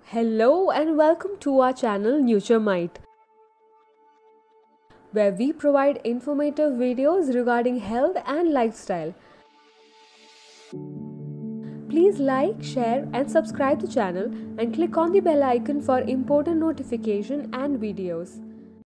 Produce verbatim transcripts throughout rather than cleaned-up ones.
Hello and welcome to our channel NutureMite, where we provide informative videos regarding health and lifestyle. Please like, share and subscribe the channel and click on the bell icon for important notification and videos.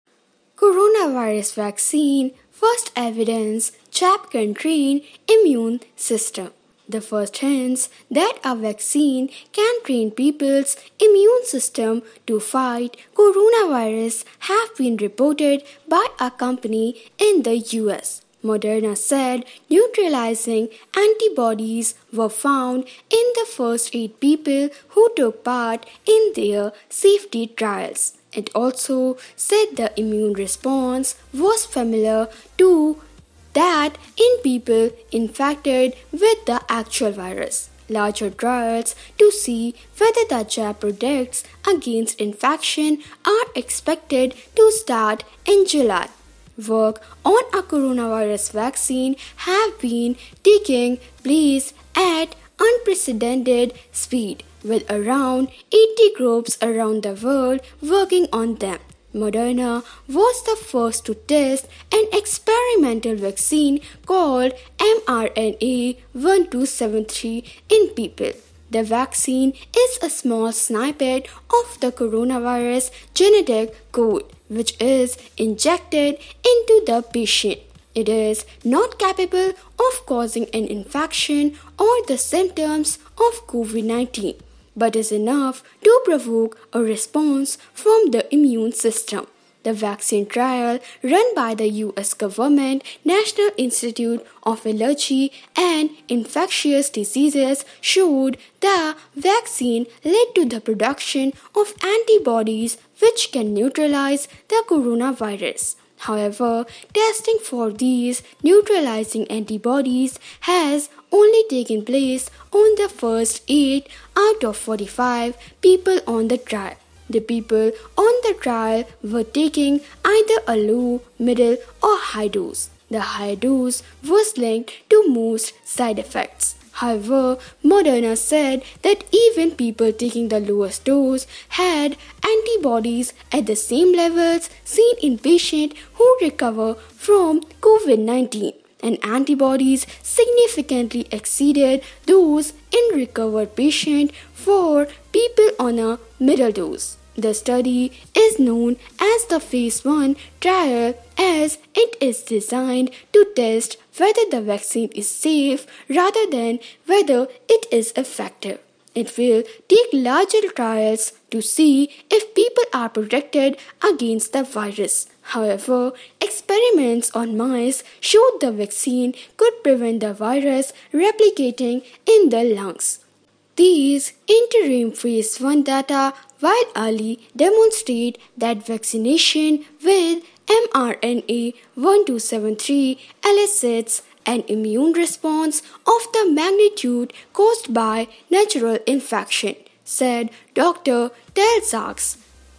Coronavirus vaccine, first evidence, Jap can train immune system. The first hints that a vaccine can train people's immune system to fight coronavirus have been reported by a company in the U S. Moderna said neutralizing antibodies were found in the first eight people who took part in their safety trials. It also said the immune response was similar to that in people infected with the actual virus. Larger trials to see whether the jab protects against infection are expected to start in July. Work on a coronavirus vaccine have been taking place at unprecedented speed, with around eighty groups around the world working on them. Moderna was the first to test an experimental vaccine called M R N A twelve seventy-three in people. The vaccine is a small snippet of the coronavirus genetic code, which is injected into the patient. It is not capable of causing an infection or the symptoms of COVID nineteen, but is enough to provoke a response from the immune system. The vaccine trial run by the U S government National Institute of Allergy and Infectious Diseases showed the vaccine led to the production of antibodies which can neutralize the coronavirus. However, testing for these neutralizing antibodies has only taken place on the first eight out of forty-five people on the trial. The people on the trial were taking either a low, middle or high dose. The high dose was linked to most side effects. However, Moderna said that even people taking the lowest dose had antibodies at the same levels seen in patients who recover from COVID nineteen, and antibodies significantly exceeded those in recovered patients for people on a middle dose. The study is known as the phase one trial as it is designed to test whether the vaccine is safe rather than whether it is effective. It will take larger trials to see if people are protected against the virus. However, experiments on mice showed the vaccine could prevent the virus replicating in the lungs. These interim phase one data, while early, demonstrate that vaccination with M R N A twelve seventy-three elicits an immune response of the magnitude caused by natural infection, said Doctor Tel Sachs,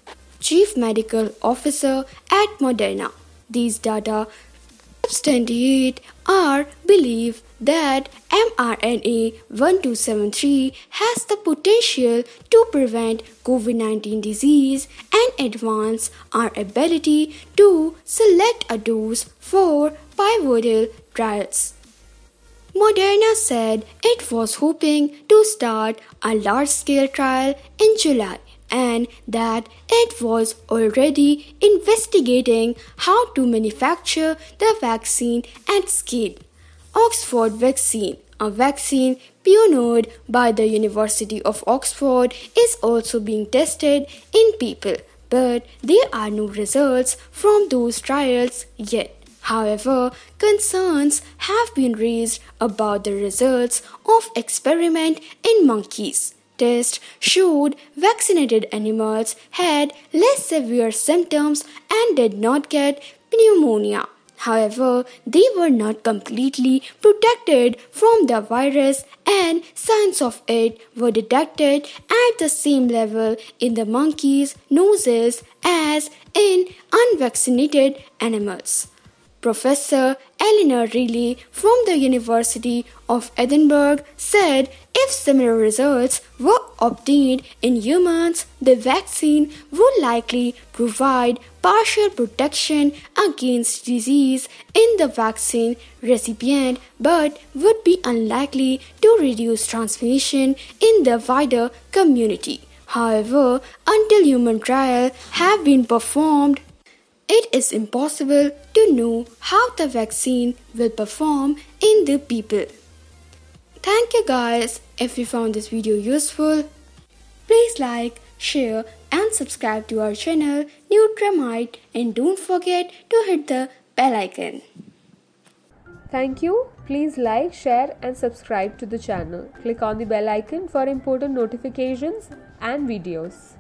Chief Medical Officer at Moderna. These data substantiate our belief that M R N A twelve seventy-three has the potential to prevent COVID nineteen disease and advance our ability to select a dose for pivotal trials. Moderna said it was hoping to start a large-scale trial in July, and that it was already investigating how to manufacture the vaccine at scale. Oxford vaccine, a vaccine pioneered by the University of Oxford, is also being tested in people, but there are no results from those trials yet. However, concerns have been raised about the results of experiment in monkeys. Tests showed vaccinated animals had less severe symptoms and did not get pneumonia. However, they were not completely protected from the virus, and signs of it were detected at the same level in the monkeys' noses as in unvaccinated animals. Professor Eleanor Reilly from the University of Edinburgh said if similar results were obtained in humans, the vaccine would likely provide partial protection against disease in the vaccine recipient but would be unlikely to reduce transmission in the wider community. However, until human trials have been performed, it is impossible to know how the vaccine will perform in the people. Thank you guys. If you found this video useful, please like, share and subscribe to our channel Nutramite, and don't forget to hit the bell icon. Thank you. Please like, share and subscribe to the channel. Click on the bell icon for important notifications and videos.